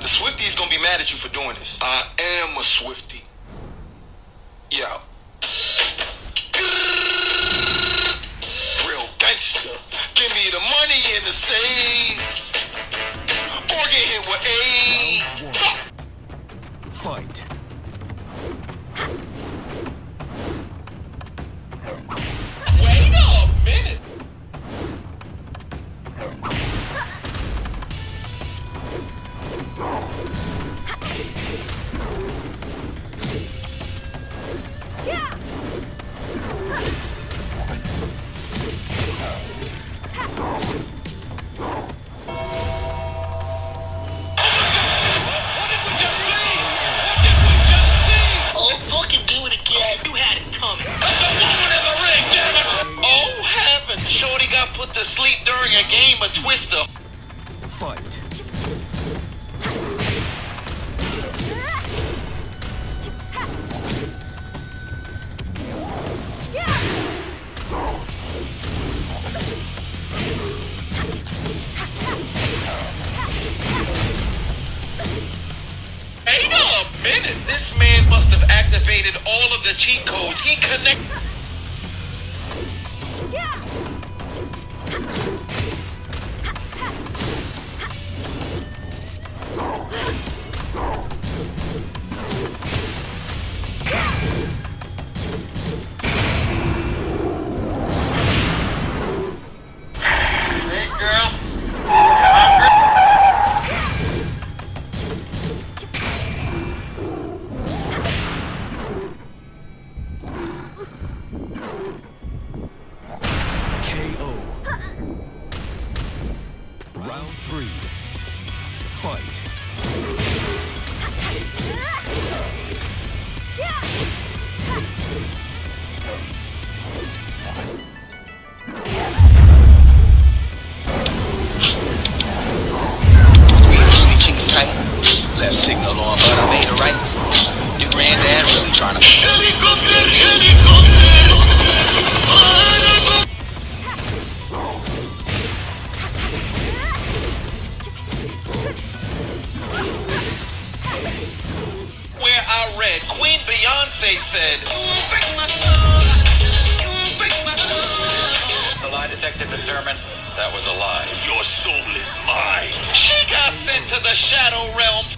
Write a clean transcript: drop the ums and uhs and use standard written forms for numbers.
The Swifty's gonna be mad at you for doing this. I am a Swifty. Yeah. Real gangster. Give me the money in the safe. Or get hit with a Fight. Wait a minute. Shorty got put to sleep during a game of Twister. Fight. Wait a minute. This man must have activated all of the cheat codes. He connected. Round 3. Fight. Squeeze my cheeks tight. Left signal on, but I made it right. Your granddad really trying to. Helicopter, helicopter. Where I read Queen Beyonce said, the lie detective determined that was a lie. Your soul is mine. She got sent to the Shadow Realm